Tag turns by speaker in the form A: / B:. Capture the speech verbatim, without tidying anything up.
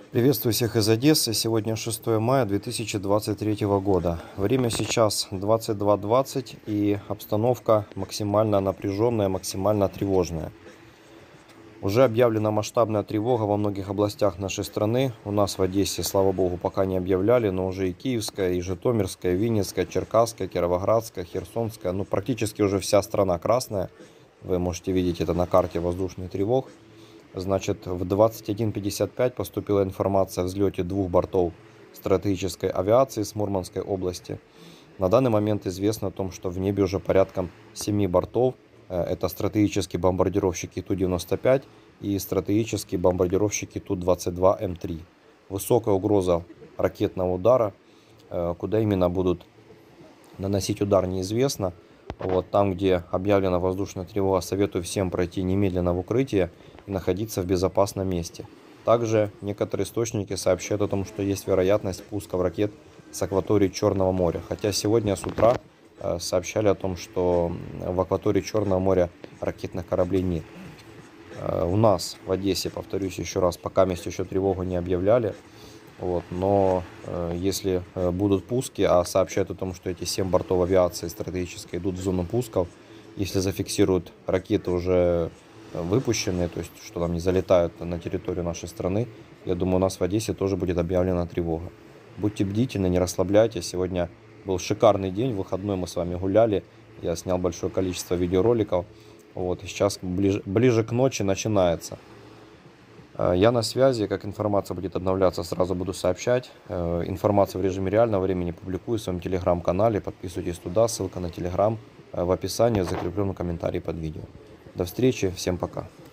A: Приветствую всех из Одессы. Сегодня шестое мая две тысячи двадцать третьего года. Время сейчас двадцать два двадцать и обстановка максимально напряженная, максимально тревожная. Уже объявлена масштабная тревога во многих областях нашей страны. У нас в Одессе, слава богу, пока не объявляли, но уже и Киевская, и Житомирская, и Винницкая, Черкасская, Кировоградская, Херсонская. Ну, практически уже вся страна красная. Вы можете видеть это на карте воздушных тревог. Значит, в двадцать один пятьдесят пять поступила информация о взлете двух бортов стратегической авиации с Мурманской области. На данный момент известно о том, что в небе уже порядком семи бортов. Это стратегические бомбардировщики Ту девяносто пять и стратегические бомбардировщики Ту двадцать два М три. Высокая угроза ракетного удара. Куда именно будут наносить удар, неизвестно. Вот там, где объявлена воздушная тревога, советую всем пройти немедленно в укрытие и находиться в безопасном месте. Также некоторые источники сообщают о том, что есть вероятность пусков ракет с акватории Черного моря. Хотя сегодня с утра сообщали о том, что в акватории Черного моря ракетных кораблей нет. У нас в Одессе, повторюсь еще раз, пока месте еще тревогу не объявляли. Вот, но э, если э, будут пуски, а сообщают о том, что эти семь бортов авиации стратегической идут в зону пусков, если зафиксируют ракеты уже выпущенные, то есть что там не залетают на территорию нашей страны, я думаю, у нас в Одессе тоже будет объявлена тревога. Будьте бдительны, не расслабляйтесь. Сегодня был шикарный день, выходной мы с вами гуляли, я снял большое количество видеороликов. Вот, и сейчас ближе, ближе к ночи начинается. Я на связи, как информация будет обновляться, сразу буду сообщать. Информацию в режиме реального времени публикую в своем телеграм-канале. Подписывайтесь туда, ссылка на телеграм в описании, закреплен комментарий под видео. До встречи, всем пока.